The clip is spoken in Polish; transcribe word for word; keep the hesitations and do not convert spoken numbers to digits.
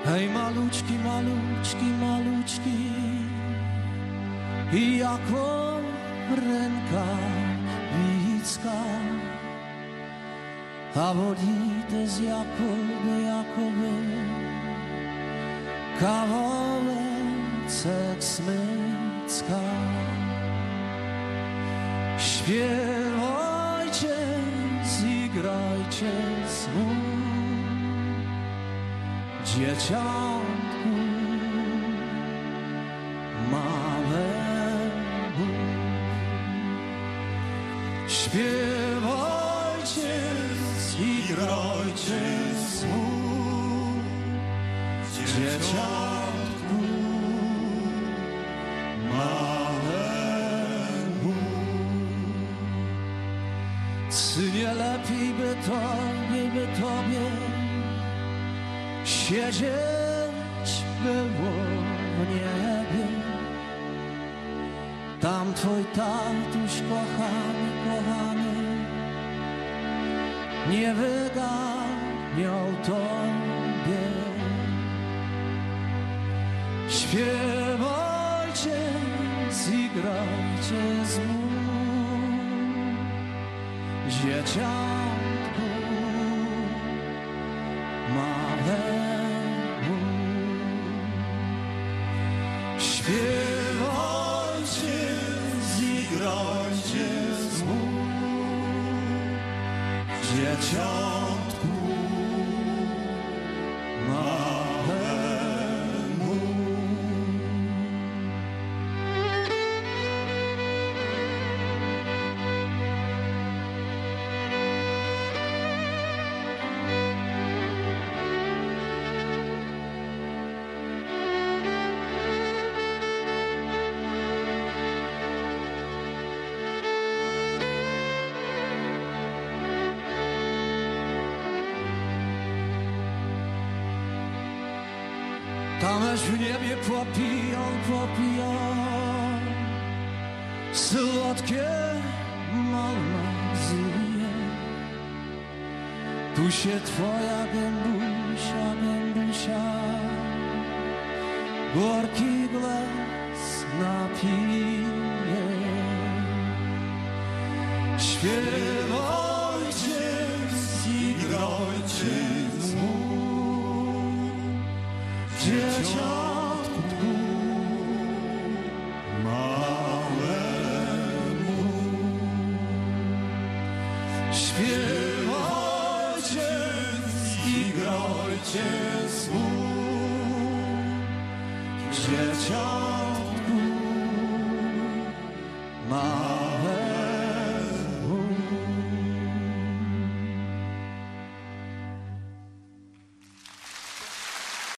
Hej, maluczki, maluczki, maluczki, i jako rękawicka, a wolite z Jakoby, Jakoby, kawałek smycka. Śpiewajcie, zigrajcie smut, dzieciątku małemu. Śpiewajcie, zigrajcie smut, dzieciątku małemu. Synie, lepiej by tobie, by tobie siedzieć było w niebie. Tam twój tatuś kochany, kochany nie wyganiał tobie. Śpiewajcie, zigrajcie z mu, dzieciątku małemu. Śpiewajcie, zigrajcie z mu, dzieciątku małemu. Tameż w niebie popiją, popiją słodkie malwazje. Tu się twoja gębusia, gębusia gorki głaz napije. Śpiewajcie, zigrajcie z mu, dzieciątku małemu. Śpiewajcie, zigrajcie z mu, dzieciątku